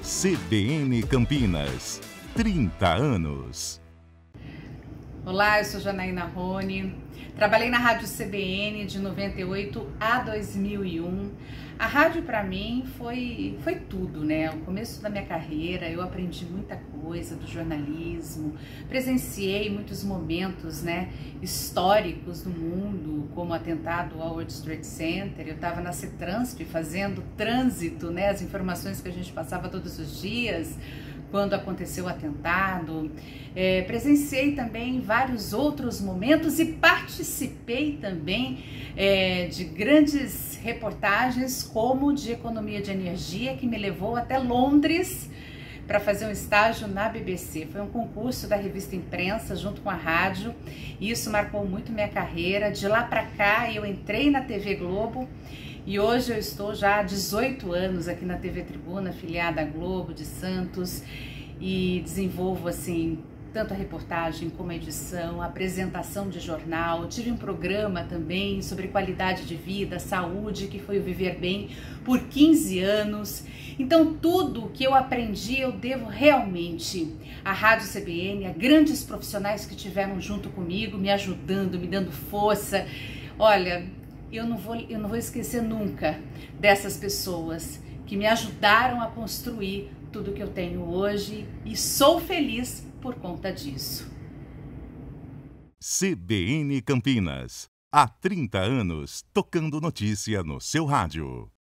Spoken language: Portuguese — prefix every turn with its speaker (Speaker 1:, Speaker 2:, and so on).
Speaker 1: CBN Campinas, 30 anos.
Speaker 2: Olá, eu sou Janaína Rony, trabalhei na Rádio CBN de 98 a 2001. A rádio para mim foi tudo, né? O começo da minha carreira, eu aprendi muita coisa do jornalismo, presenciei muitos momentos, né, históricos do mundo, como o atentado ao World Trade Center. Eu estava na CETRANSP fazendo trânsito, né, as informações que a gente passava todos os dias, quando aconteceu o atentado. Presenciei também vários outros momentos e participei também de grandes reportagens, como de economia de energia, que me levou até Londres para fazer um estágio na BBC. Foi um concurso da revista Imprensa junto com a rádio, e isso marcou muito minha carreira. De lá para cá eu entrei na TV Globo e hoje eu estou já há 18 anos aqui na TV Tribuna, afiliada à Globo de Santos, e desenvolvo assim tanto a reportagem como a edição, a apresentação de jornal. Tive um programa também sobre qualidade de vida, saúde, que foi o Viver Bem, por 15 anos. Então tudo que eu aprendi eu devo realmente à Rádio CBN, a grandes profissionais que estiveram junto comigo, me ajudando, me dando força. Olha, eu não vou esquecer nunca dessas pessoas que me ajudaram a construir tudo que eu tenho hoje, e sou feliz por conta disso.
Speaker 1: CBN Campinas, há 30 anos, tocando notícia no seu rádio.